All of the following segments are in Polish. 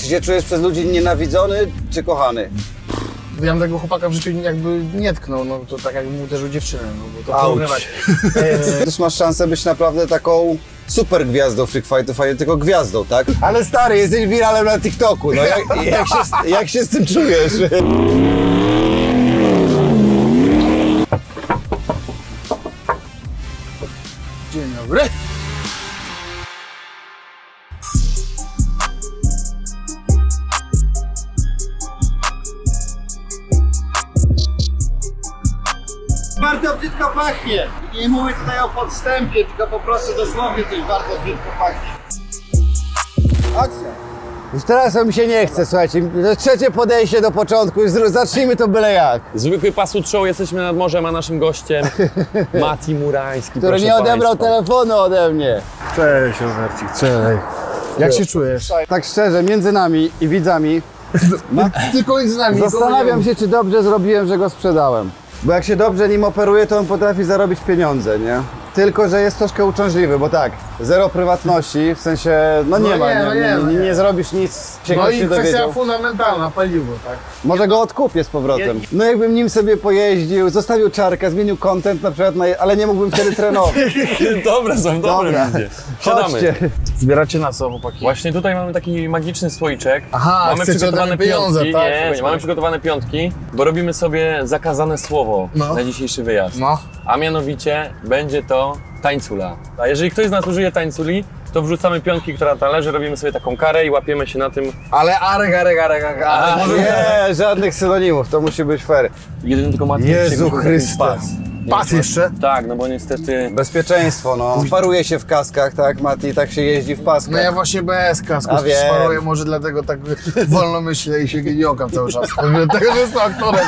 Czy się czujesz przez ludzi nienawidzony, czy kochany? Ja bym tego chłopaka w życiu jakby nie tknął, no to tak jakbym uderzył dziewczynę, no bo to Auć. porównywać. Też masz szansę być naprawdę taką super gwiazdą Freak Fightów, a nie tylko gwiazdą, tak? Ale stary, jesteś wiralem na TikToku, no jak się z tym czujesz? Dzień dobry. Bardzo brzydko pachnie. Nie mówię tutaj o podstępie, tylko po prostu dosłownie coś bardzo brzydko pachnie. Akcja. Już teraz mi się nie chce, słuchajcie. Trzecie podejście do początku, już zacznijmy to byle jak. Zwykły Pasut Show, jesteśmy nad morzem, a naszym gościem Mati Murański, Który nie odebrał telefonu ode mnie. Cześć Robercik, cześć. Jak się czujesz? Tak szczerze, między nami i widzami Tylko z nami. zastanawiam się, czy dobrze zrobiłem, że go sprzedałem. Bo jak się dobrze nim operuje, to on potrafi zarobić pieniądze, nie? Tylko że jest troszkę uciążliwy, bo tak, zero prywatności, w sensie, no nie ma, nie zrobisz nic, się No ktoś i nie kwestia dowiedział. fundamentalna, paliwo, tak? Może go odkupię z powrotem. No jakbym nim sobie pojeździł, zostawił czarkę, zmienił content na przykład, ale nie mógłbym wtedy trenować. Dobre są, dobre ludzie. Chodźcie. Zbieracie na co, chłopaki? Właśnie tutaj mamy taki magiczny słoiczek. Aha, mamy chcecie przygotowane ode mnie pieniądze, piątki. tak? Nie, mamy przygotowane piątki, bo robimy sobie zakazane słowo na dzisiejszy wyjazd. No. A mianowicie będzie to tańcula. A jeżeli ktoś z nas użyje tańculi, to wrzucamy piątki, która należy, robimy sobie taką karę i łapiemy się na tym. Ale arek. Nie, żadnych synonimów, to musi być fair. Jedyny tylko Mati Jezu Chryste. pas. Pas jeszcze? Tak, no bo niestety... Bezpieczeństwo, no. Paruje się w kaskach, tak, Mati, tak się jeździ w paskach. No ja właśnie bez kasku A wiem. sparuję, może dlatego tak wolno myślę i się nie okam cały czas. Dlatego, że jestem aktorem.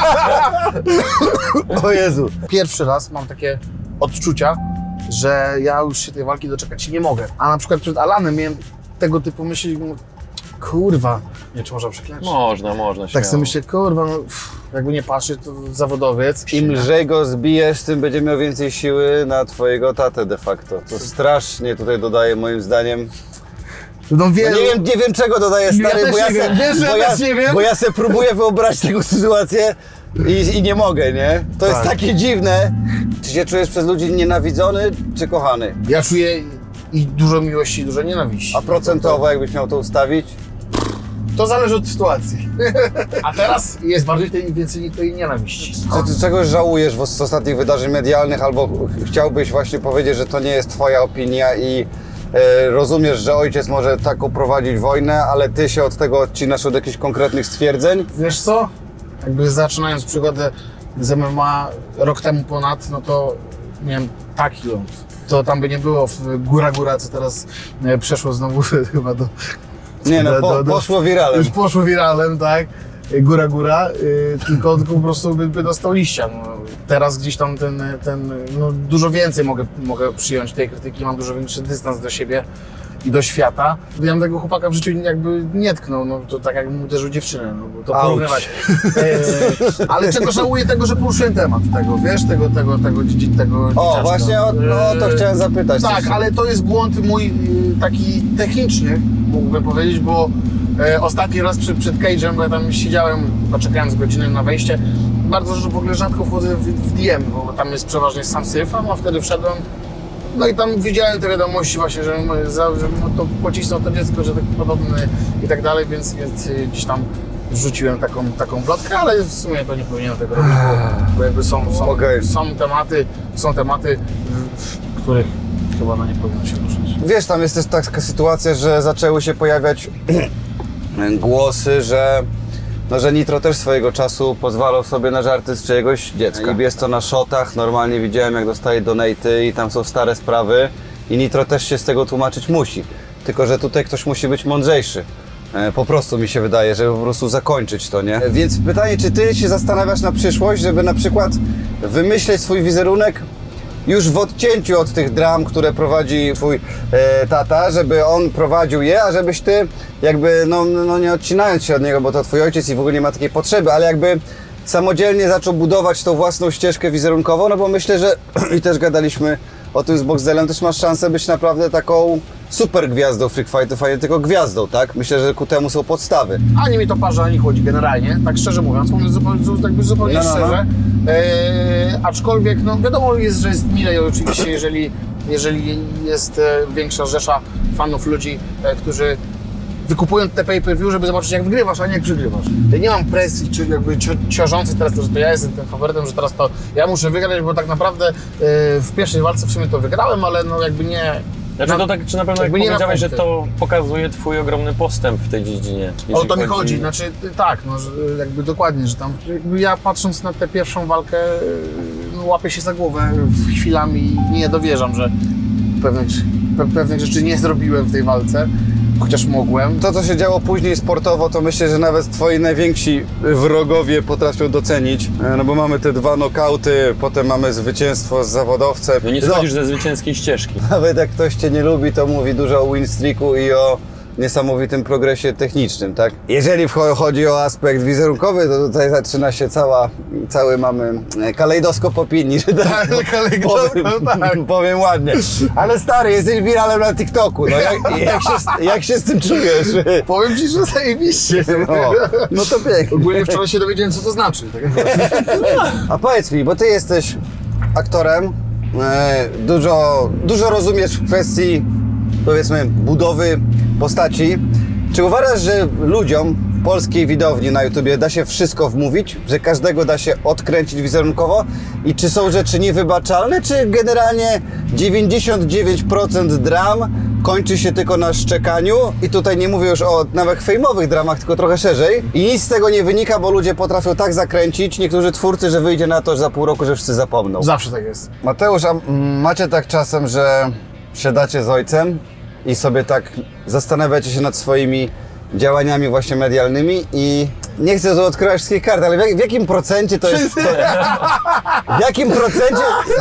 O Jezu. Pierwszy raz mam takie odczucia, że ja już się tej walki doczekać się nie mogę. A na przykład przed Alanem miałem tego typu myśli, no, kurwa, nie czy można przeklęć? Można, Tak śmiało. sobie myślę, kurwa, no, jakby nie patrzy, to zawodowiec. Im lżej go zbijesz, tym będzie miał więcej siły na twojego tatę de facto. To strasznie tutaj dodaje moim zdaniem. No No wielu... nie wiem czego dodaje stary, też bo ja nie wiem. Wiesz, że ja też nie wiem? bo ja se próbuję wyobrazić taką sytuację i nie mogę, nie? To jest takie dziwne. Czy się czujesz przez ludzi nienawidzony, czy kochany? Ja czuję i dużo miłości, i dużo nienawiści. A procentowo jakbyś miał to ustawić? To zależy od sytuacji. A teraz jest bardziej więcej tej nienawiści. Czy ty czegoś żałujesz z ostatnich wydarzeń medialnych, albo chciałbyś właśnie powiedzieć, że to nie jest twoja opinia i rozumiesz, że ojciec może taką prowadzić wojnę, ale ty się od tego odcinasz od jakichś konkretnych stwierdzeń? Wiesz co? Jakby zaczynając przygodę z MMA rok temu ponad, no to miałem taki ląd. To tam by nie było w góra, co teraz przeszło znowu chyba do... Nie no, poszło wiralem. Już poszło wiralem, tak? Góra, tylko po prostu by dostał liścia. No, teraz gdzieś tam no, dużo więcej mogę przyjąć tej krytyki, mam dużo większy dystans do siebie i do świata. Ja bym tego chłopaka w życiu jakby nie tknął, no to tak jakbym uderzył dziewczynę, no bo to porównywać. Ale czego żałuję tego, że poruszyłem temat tego, wiesz, tego O, właśnie o to chciałem zapytać. Tak, ale to jest błąd mój taki techniczny, mógłbym powiedzieć, bo ostatni raz przed cage'em, bo ja tam siedziałem, czekając godzinę na wejście, bardzo w ogóle rzadko wchodzę w DM, bo tam jest przeważnie sam syf, a wtedy wszedłem. No i tam widziałem te wiadomości właśnie, że to pocisnął to dziecko, że taki podobny i tak dalej, więc gdzieś tam rzuciłem taką wlotkę, ale w sumie to nie powinienem tego robić, bo jakby są tematy, w których chyba nie powinno się ruszyć. Wiesz, tam jest też taka sytuacja, że zaczęły się pojawiać głosy, że Nitro też swojego czasu pozwalał sobie na żarty z czyjegoś dziecka. I jest to na shotach, normalnie widziałem jak dostaje donaty i tam są stare sprawy i Nitro też się z tego tłumaczyć musi. Tylko że tutaj ktoś musi być mądrzejszy. Po prostu mi się wydaje, żeby po prostu zakończyć to, nie? Więc pytanie, czy ty się zastanawiasz na przyszłość, żeby na przykład wymyśleć swój wizerunek już w odcięciu od tych dram, które prowadzi twój tata, żeby on prowadził je, a żebyś ty jakby, no nie odcinając się od niego, bo to twój ojciec i w ogóle nie ma takiej potrzeby, ale jakby samodzielnie zaczął budować tą własną ścieżkę wizerunkową, no bo myślę, że i też gadaliśmy o tym z Boxdelem też masz szansę być naprawdę taką super gwiazdą freak fightów, a nie tylko gwiazdą, tak? Myślę, że ku temu są podstawy. Ani mi to parze, ani chodzi generalnie, tak szczerze mówiąc, mówię zupełnie szczerze. Aczkolwiek, no wiadomo jest, że jest milej oczywiście, jeżeli jest większa rzesza fanów, ludzi, którzy wykupują te pay-per-view, żeby zobaczyć jak wygrywasz, a nie jak przegrywasz. Ja nie mam presji, czy jakby ciążącej teraz to, że to ja jestem tym faworytem, że teraz to ja muszę wygrać, bo tak naprawdę w pierwszej walce w sumie to wygrałem, ale no jakby nie... Znaczy to tak, czy na pewno jak powiedziałeś, że to pokazuje twój ogromny postęp w tej dziedzinie. O to mi chodzi, znaczy tak, no, że jakby dokładnie, że tam jakby ja patrząc na tę pierwszą walkę no, łapię się za głowę chwilami i nie dowierzam, że pewnych rzeczy nie zrobiłem w tej walce, chociaż mogłem. To, co się działo później sportowo, to myślę, że nawet twoi najwięksi wrogowie potrafią docenić, no bo mamy te 2 nokauty, potem mamy zwycięstwo z zawodowcem. No nie schodzisz ze zwycięskiej ścieżki. Nawet jak ktoś cię nie lubi, to mówi dużo o win streaku i o niesamowitym progresie technicznym, tak? Jeżeli chodzi o aspekt wizerunkowy, to tutaj zaczyna się cały mamy kalejdoskop opinii, że tak, powiem ładnie. Ale stary, jesteś wiralem na TikToku, no jak się z tym czujesz? Powiem ci, że zajebiście. No to pięknie. Ogólnie wczoraj się dowiedziałem, co to znaczy. A powiedz mi, bo ty jesteś aktorem, dużo rozumiesz w kwestii, powiedzmy, budowy postaci. Czy uważasz, że ludziom polskiej widowni na YouTubie da się wszystko wmówić? Że każdego da się odkręcić wizerunkowo? I czy są rzeczy niewybaczalne? Czy generalnie 99% dram kończy się tylko na szczekaniu? I tutaj nie mówię już o nawet fejmowych dramach, tylko trochę szerzej. I nic z tego nie wynika, bo ludzie potrafią tak zakręcić, niektórzy twórcy, że wyjdzie na to, że za pół roku, że wszyscy zapomną. Zawsze tak jest. Mateusz, a macie tak czasem, że siadacie z ojcem i sobie tak zastanawiacie się nad swoimi działaniami właśnie medialnymi i nie chcę tu odkrywać wszystkich kart, ale w jakim procencie to jest... w jakim procencie...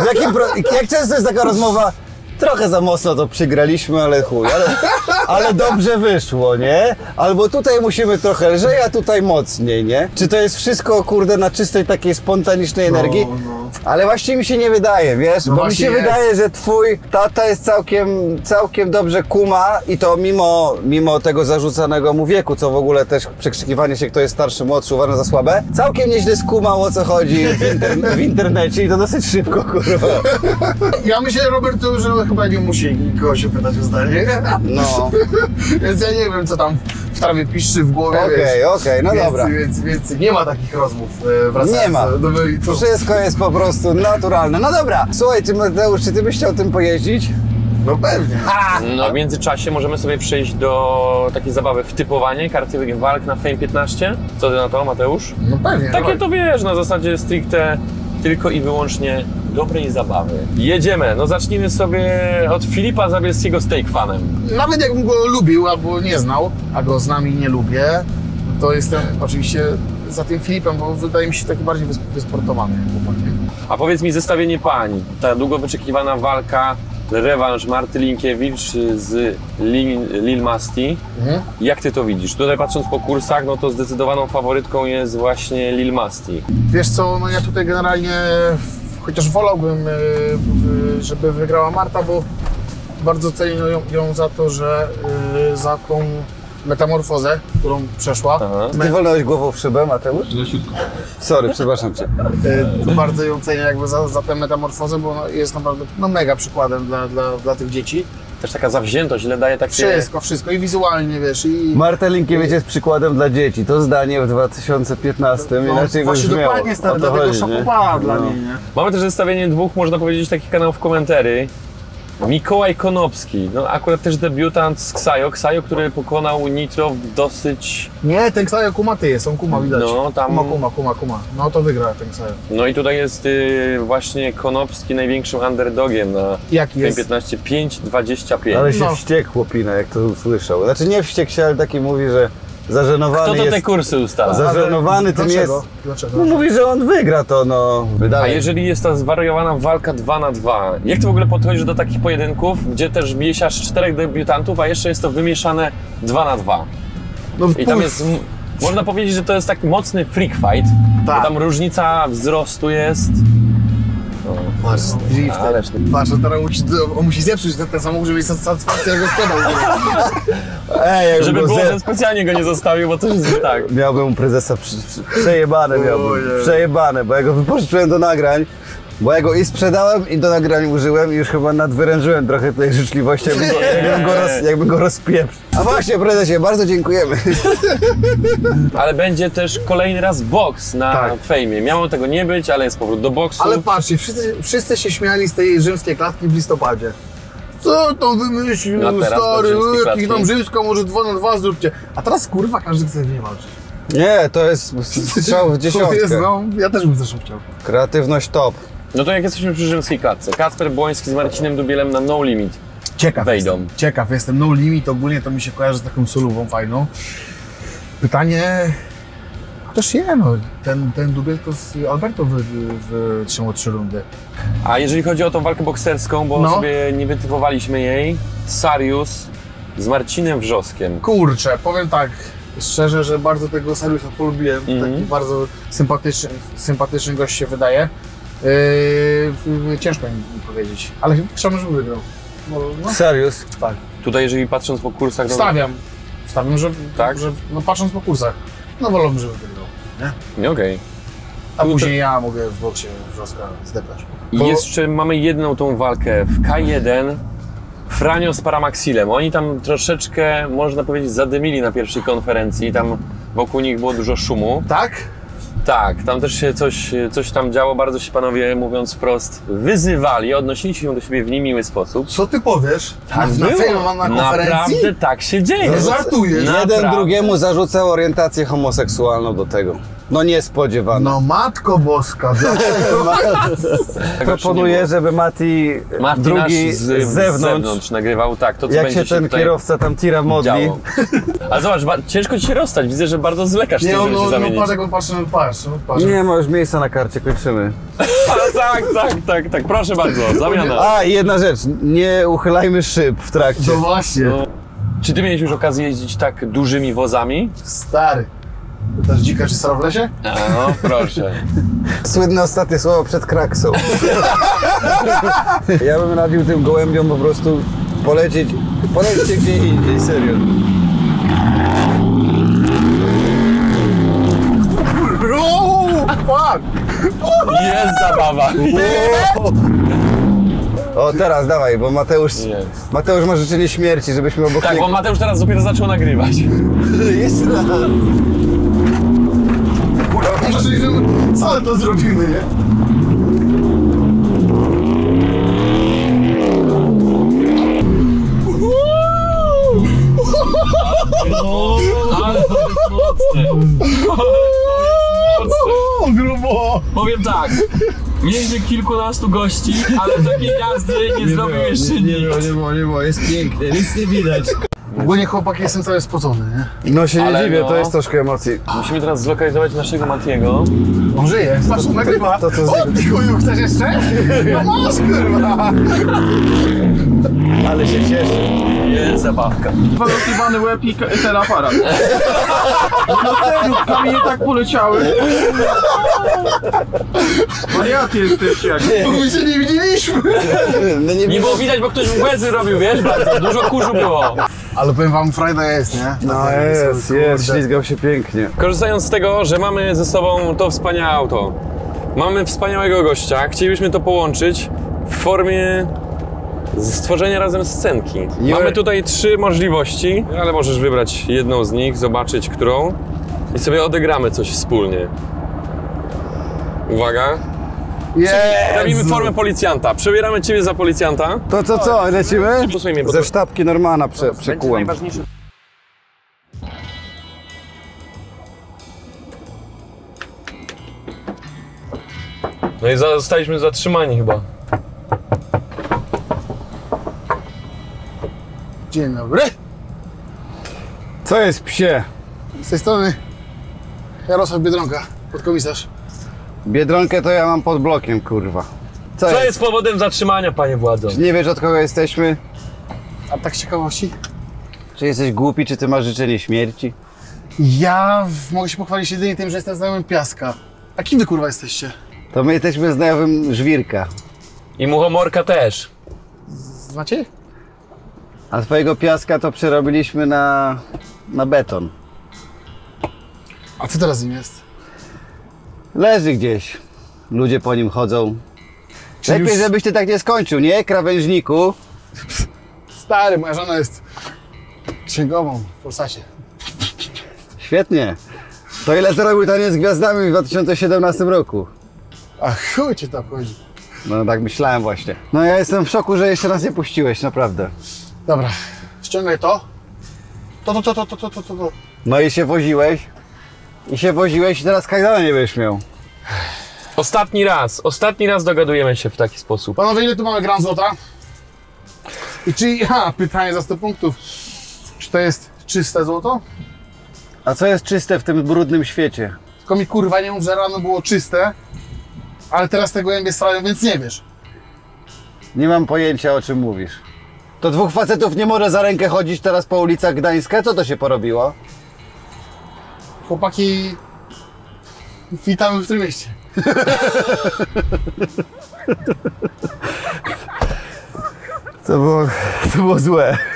jak często jest taka rozmowa? Trochę za mocno to przygraliśmy, ale chuj, ale dobrze wyszło, nie? Albo tutaj musimy trochę lżej, a tutaj mocniej, nie? Czy to jest wszystko, kurde, na czystej takiej spontanicznej energii? No. Ale właściwie mi się nie wydaje, wiesz? No bo mi się wydaje, że twój tata jest całkiem dobrze kuma i to mimo tego zarzucanego mu wieku, co w ogóle też przekrzykiwanie się, kto jest starszy, młodszy, uważam za słabe. Całkiem nieźle skumał, o co chodzi w internecie i to dosyć szybko, kurwa. Ja myślę, Robert, że chyba nie musi nikogo się pytać o zdanie. No. Więc ja nie wiem, co tam w trawie piszczy w głowie. Okej, no dobra. Więc nie ma takich rozmów wracając Nie ma. do meritum. Wszystko jest po prostu naturalne. No dobra, słuchaj, Mateusz, czy ty byś chciał tym pojeździć? No pewnie. No w międzyczasie możemy sobie przejść do takiej zabawy wtypowanie karty walk na Fame 15. Co ty na to, Mateusz? No pewnie. Takie dawaj. to wiesz, na zasadzie stricte tylko i wyłącznie dobrej zabawy. Jedziemy, no zacznijmy sobie od Filipa Zabielskiego z Take Fanem. Nawet jakbym go lubił albo nie znał, a go znam i nie lubię, to jestem oczywiście za tym Filipem, bo wydaje mi się taki bardziej wysportowany chłopak. A powiedz mi zestawienie pań, ta długo wyczekiwana walka, rewanż Marty Linkiewicz z Lil Masti. Jak ty to widzisz? Tutaj patrząc po kursach, no to zdecydowaną faworytką jest właśnie Lil Masti. Wiesz co, no ja tutaj generalnie, chociaż wolałbym, żeby wygrała Marta, bo bardzo cenię ją za to, że za tą metamorfozę, którą przeszła. Aha. Ty wolnąłeś głową w szybę, Mateusz? Sorry, przepraszam cię. Bardzo ją cenię jakby za tę metamorfozę, bo jest naprawdę mega przykładem dla tych dzieci. Też taka zawziętość, ile daje takie... Wszystko i wizualnie, wiesz, i... Marta Linkiewicz jest przykładem dla dzieci. To zdanie w 2015 inaczej by właśnie brzmiało. dokładnie, stary, O to dlatego chodzi, nie? szokowała dla No. niej, nie? Mamy też zestawienie dwóch, można powiedzieć, takich kanałów komentarzy. Mikołaj Konopski, no akurat też debiutant z Ksajo, który pokonał Nitro w dosyć... Nie, ten Ksajo kumaty jest, on kuma widać. No, tam- Kuma. No to wygra ten Ksajo. No i tutaj jest właśnie Konopski największym underdogiem na Jaki Fame jest? 15, 5,25. Ale się No. wściekł chłopina, jak to usłyszał. Znaczy nie wściekł się, ale taki mówi, że zażenowany Kto to jest... te kursy ustala? Zażenowany tym jest... Dlaczego? No mówi, że on wygra to, no. A Wydaje. jeżeli jest ta zwariowana walka 2 na 2, jak ty w ogóle podchodzisz do takich pojedynków, gdzie też mieszasz 4 debiutantów, a jeszcze jest to wymieszane 2 na 2? No, I tam jest, można powiedzieć, że to jest taki mocny freak fight, Tak. bo tam różnica wzrostu jest. Patrz, drifter. Patrz, on teraz musi zepsuć ten samochód, żeby mieć satysfakcję, że go sprzedał. Ej, Żeby było, że specjalnie go nie zostawił, bo to jest tak. Miałbym u prezesa przejebane przejebane, bo ja go wypożyczyłem do nagrań. Bo ja go i sprzedałem, i do nagrań użyłem i już chyba nadwyrężyłem trochę tej życzliwości, jakbym go rozpieprzył. A właśnie, prezesie, bardzo dziękujemy. Ale będzie też kolejny raz boks na fejmie. Miało tego nie być, ale jest powrót do boksu. Ale patrzcie, wszyscy się śmiali z tej rzymskiej klatki w listopadzie. Co tam wymyślił, No teraz stary, do rzymskiej jakiś tam klatki. rzymska, może 2 na 2 zróbcie. A teraz kurwa każdy chce w niej walczyć. Nie, to jest strzał w To jest, dziesiątkę. no, ja też bym zresztą chciał. Kreatywność top. No to jak jesteśmy przy rzymskiej klatce. Kacper Błoński z Marcinem Dubielem na No Limit. Wejdą. Ciekaw jestem. No Limit ogólnie to mi się kojarzy z taką solówą fajną. Pytanie... Chociaż nie no, ten Dubiel to z Alberto wytrzymał 3 rundy. A jeżeli chodzi o tą walkę bokserską, bo No. sobie nie wytypowaliśmy jej, Sarius z Marcinem Wrzoskiem. Kurczę, powiem tak szczerze, że bardzo tego Sariusa polubiłem. Taki bardzo sympatyczny gość się wydaje. Ciężko mi powiedzieć, ale chciałbym, żeby wygrał. No, Serius? tak. Tutaj jeżeli patrząc po kursach... Stawiam, że, Tak? że no, patrząc po kursach, no wolałbym, żeby wygrał. Nie? Nie, okej. A Tu później ja mogę w boksie Wrzoska zdeptać. I jeszcze mamy jedną tą walkę w K1. Franio z Paramaxilem. Oni tam troszeczkę, można powiedzieć, zadymili na pierwszej konferencji. Tam wokół nich było dużo szumu. Tak? Tak, tam też się coś tam działo. Bardzo się panowie, mówiąc wprost, wyzywali. Odnosili się do siebie w niemiły sposób. Co ty powiesz? Tak na było. fejmie, na konferencji? Naprawdę tak się dzieje. No żartujesz. Jeden Naprawdę. drugiemu zarzucał orientację homoseksualną do tego. No niespodziewane. No matko boska, dlaczego? Proponuję, żeby Mati Mati drugi nasz z zewnątrz, nagrywał tak, to co jak będzie się ten tutaj kierowca tam tira modli. działo. Ale zobacz, ciężko ci się rozstać. Widzę, że bardzo zlekasz Nie, tym, żeby się no zamienić. patrz jak on patrzy, patrz. Nie ma już miejsca na karcie, kończymy. Tak, proszę bardzo, zamiana. A, i jedna rzecz, nie uchylajmy szyb w trakcie. No właśnie. No. Czy ty miałeś już okazję jeździć tak dużymi wozami? Stary. Też dzika czy sara w lesie? No, proszę. Słynne ostatnie słowo przed kraksą. Ja bym radził tym gołębiom po prostu polećcie gdzie indziej, serio. Fuck! Jest zabawa. O, teraz dawaj, bo Mateusz ma życzenie śmierci, żebyśmy obok Tak, niego... bo Mateusz teraz dopiero zaczął nagrywać. Jeszcze raz. Co to zrobimy, nie? Ale to jest mocne. O, grubo! Powiem tak. Mieliśmy kilkunastu gości, ale takiej jazdy nie zrobił jeszcze nikt. Nie było, jest pięknie, nic nie widać. Ogólnie chłopak jestem cały spocony, nie? No się nie Ale dziwię, no. to jest troszkę emocji. Musimy teraz zlokalizować naszego Matiego. On żyje, patrz, on nagrywa. To co O, ty chuju, chcesz jeszcze? No masz, kurwa! Ale się cieszę. Jest zabawka. Wylosowany łeb i ten aparat. No serio, kamienie tak poleciały. Wariaty jesteście jak. Bo my się nie widzieliśmy! No Nie było widać, bo ktoś łezy robił, wiesz, bardzo dużo kurzu było. Ale powiem wam, frajda jest, nie? No Tak, jest, kurde. ślizgał się pięknie. Korzystając z tego, że mamy ze sobą to wspaniałe auto, mamy wspaniałego gościa, chcielibyśmy to połączyć w formie stworzenia razem scenki. Mamy tutaj 3 możliwości, ale możesz wybrać jedną z nich, zobaczyć którą i sobie odegramy coś wspólnie. Uwaga. Robimy formę policjanta. Przebieramy ciebie za policjanta. To co, lecimy? Posłuchaj mnie, bo Ze to sztabki Normana będzie przekułem. najważniejsze. No i zostaliśmy zatrzymani chyba. Dzień dobry. Co jest, psie? Z tej strony Jarosław Biedronka, podkomisarz. Biedronkę to ja mam pod blokiem, kurwa. Co jest powodem zatrzymania, panie władzo? Nie wiesz, od kogo jesteśmy? A tak z ciekawości? Czy jesteś głupi, czy ty masz życzenie śmierci? Ja mogę się pochwalić jedynie tym, że jestem znajomym Piaska. A kim wy kurwa jesteście? To my jesteśmy znajomym Żwirka. I muchomorka też. Znacie? A twojego piaska to przerobiliśmy na beton. A co teraz z nim jest? Leży gdzieś. Ludzie po nim chodzą. Czyli Lepiej, już- żebyś ty tak nie skończył, nie? Krawężniku. Stary, moja żona jest księgową w Polsacie. Świetnie. To ile zarobił taniec z gwiazdami w 2017 roku? A chuj cię to obchodzi. No tak myślałem właśnie. No ja jestem w szoku, że jeszcze nas nie puściłeś, naprawdę. Dobra, ściągaj to. To. No i się woziłeś. I teraz kajdana nie będziesz miał. Ostatni raz dogadujemy się w taki sposób. Panowie, ile tu mamy gram złota? I czy, pytanie za 100 punktów. Czy to jest czyste złoto? A co jest czyste w tym brudnym świecie? Tylko mi kurwa nie mów, że rano było czyste, ale teraz te gołębie strają, więc nie wiesz. Nie mam pojęcia, o czym mówisz. To dwóch facetów nie może za rękę chodzić teraz po ulicach Gdańska? Co to się porobiło? Chłopaki, witamy w tym mieście. To było złe.